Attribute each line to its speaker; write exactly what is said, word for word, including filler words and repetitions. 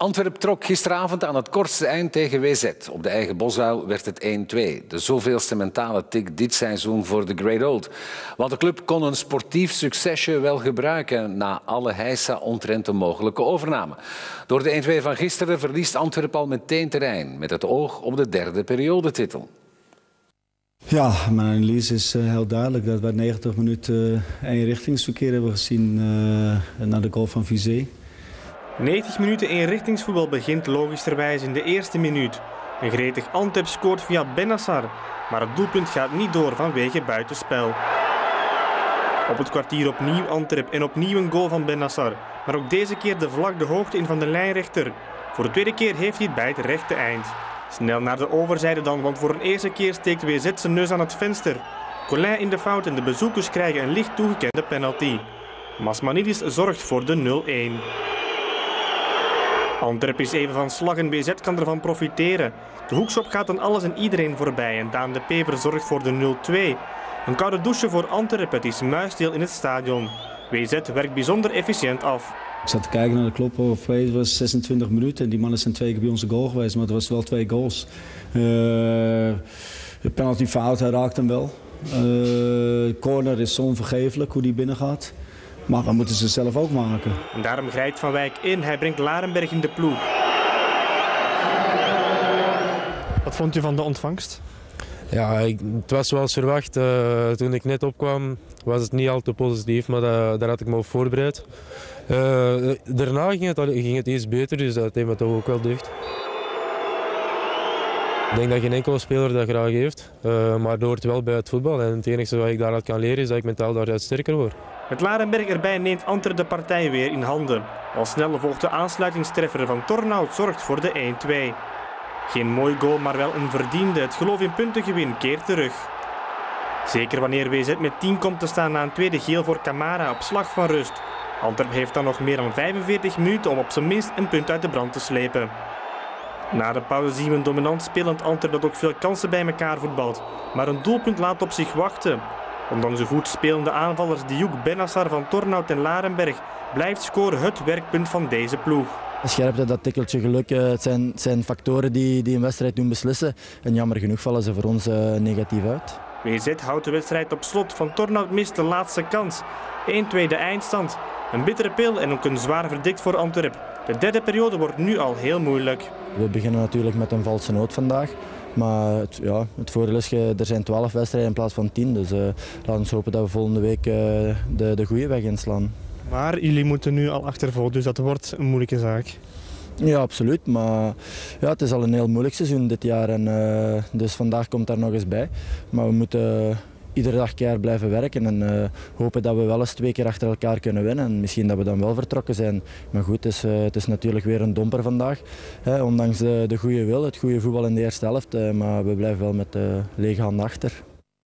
Speaker 1: Antwerp trok gisteravond aan het kortste eind tegen W Z. Op de eigen Bosuil werd het één twee. De zoveelste mentale tik dit seizoen voor de Great Old. Want de club kon een sportief succesje wel gebruiken na alle heisa omtrent de mogelijke overname. Door de één twee van gisteren verliest Antwerp al meteen terrein met het oog op de derde periodetitel.
Speaker 2: Ja, mijn analyse is uh, heel duidelijk dat we negentig minuten uh, eenrichtingsverkeer hebben gezien uh, naar de goal van Vizé.
Speaker 3: negentig minuten eenrichtingsvoetbal begint logischerwijs in de eerste minuut. Een gretig Antwerp scoort via Benassar, maar het doelpunt gaat niet door vanwege buitenspel. Op het kwartier opnieuw Antwerp en opnieuw een goal van Benassar, maar ook deze keer de vlag de hoogte in van de lijnrechter. Voor de tweede keer heeft hij het bij het rechte eind. Snel naar de overzijde dan, want voor een eerste keer steekt W Z zijn neus aan het venster. Collin in de fout en de bezoekers krijgen een licht toegekende penalty. Masmanidis zorgt voor de nul één. Antwerp is even van slag en W Z kan ervan profiteren. De hoekschop gaat aan alles en iedereen voorbij en Daan de Pever zorgt voor de nul twee. Een koude douche voor Antwerp, het is muisstil in het stadion. W Z werkt bijzonder efficiënt af.
Speaker 2: Ik zat te kijken naar de klok, het was zesentwintig minuten en die mannen zijn twee keer bij onze goal geweest, maar het was wel twee goals. Uh, de penalty fout, hij raakt hem wel. Uh, de corner is onvergeeflijk hoe die binnen gaat. Maar dan moeten ze zelf ook maken.
Speaker 3: En daarom grijpt Van Wijk in. Hij brengt Larenberg in de ploeg. Wat vond je van de ontvangst?
Speaker 4: Ja, ik, het was zoals verwacht. Uh, toen ik net opkwam was het niet al te positief, maar dat, daar had ik me op voorbereid. Uh, daarna ging het, ging het iets beter, dus dat deed me toch ook wel deugd. Ik denk dat geen enkele speler dat graag heeft, uh, maar dat hoort wel bij het voetbal. En het enige wat ik daaruit kan leren is dat ik mentaal daaruit sterker word.
Speaker 3: Met Larenberg erbij neemt Antwerp de partij weer in handen. Al snel volgt de aansluitingstreffer van Tornout zorgt voor de één twee. Geen mooi goal, maar wel een verdiende. Het geloof in puntengewin keert terug. Zeker wanneer W Z met tien komt te staan na een tweede geel voor Camara op slag van rust. Antwerp heeft dan nog meer dan vijfenveertig minuten om op zijn minst een punt uit de brand te slepen. Na de pauze zien we een dominant spelend Antwerp dat ook veel kansen bij elkaar voetbalt. Maar een doelpunt laat op zich wachten. Ondanks de goed spelende aanvallers Diouk, Benassar, Van Tornout en Larenberg blijft scoren het werkpunt van deze ploeg.
Speaker 5: Scherpte, dat tikkeltje geluk, het zijn, het zijn factoren die, die een wedstrijd doen beslissen. En jammer genoeg vallen ze voor ons uh, negatief uit.
Speaker 3: W Z houdt de wedstrijd op slot. Van Tornout mist de laatste kans. één twee de eindstand. Een bittere pil en ook een zwaar verdikt voor Antwerp. De derde periode wordt nu al heel moeilijk.
Speaker 5: We beginnen natuurlijk met een valse noot vandaag. Maar het, ja, het voordeel is, er zijn twaalf wedstrijden in plaats van tien. Dus uh, laten we hopen dat we volgende week uh, de, de goede weg inslaan.
Speaker 3: Maar jullie moeten nu al achtervolgen, dus dat wordt een moeilijke zaak.
Speaker 5: Ja, absoluut. Maar ja, het is al een heel moeilijk seizoen dit jaar. En, uh, dus vandaag komt daar nog eens bij. Maar we moeten uh, iedere dag keihard blijven werken en uh, hopen dat we wel eens twee keer achter elkaar kunnen winnen. En misschien dat we dan wel vertrokken zijn. Maar goed, het is, uh, het is natuurlijk weer een domper vandaag. Hè, ondanks de, de goede wil, het goede voetbal in de eerste helft. Uh, maar we blijven wel met uh, lege handen achter.